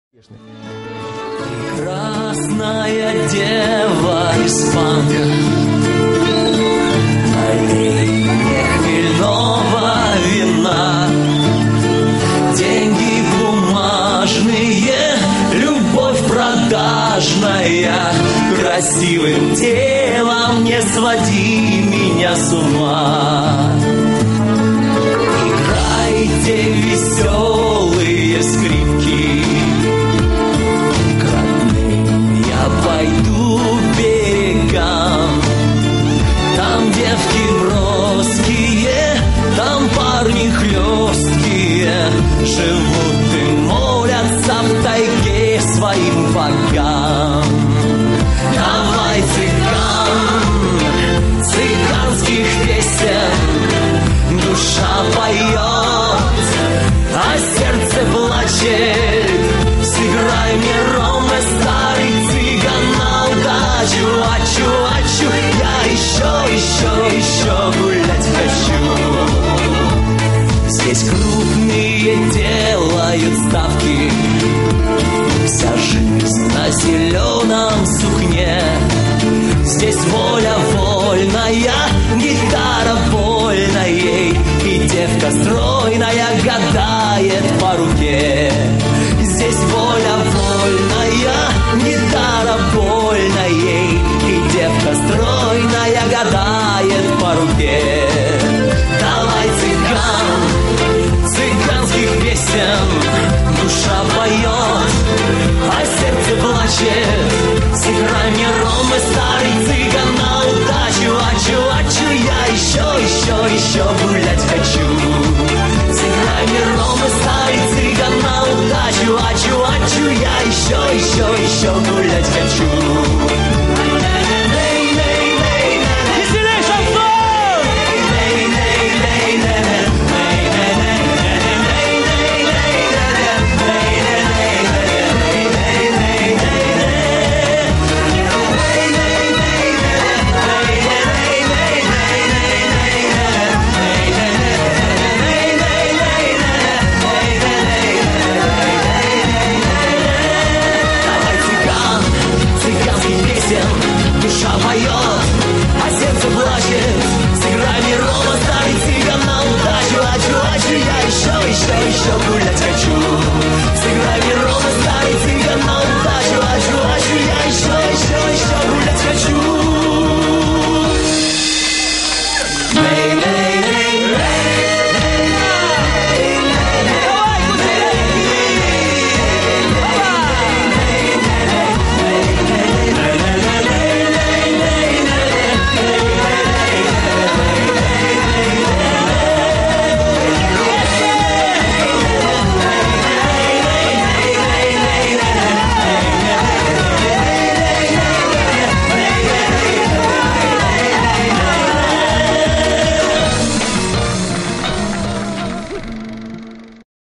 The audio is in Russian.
Прекрасная дева испанка, на ней не хмельного вина, деньги бумажные, любовь продажная, красивым телом не своди меня с ума. Играйте веселые скрипки, пойду берегам, там девки броские, там парни хлесткие, живут и молятся в тайге своим богам. Давай, цыган, цыганских песен, душа поет, а сердце плачет. Сыграй мне, Роме, старый цыган, на удачу, ачу, я еще гулять хочу. Здесь крупные делают ставки, вся жизнь на зеленом сукне. Здесь воля вольная, гитара больная ей, и девка стройная гадает по руке. Здесь воля вольная, гитара больная ей, и девка стройная гадает по руке. Давай, цыган, цыганских песен, душа поет, а сердце плачет. Сыграй мне, Роме, старый цыган, на удачу, ачу, я еще гулять хочу. Сыграй мне, Роме, старый цыган, на удачу, ачу, я еще гулять хочу.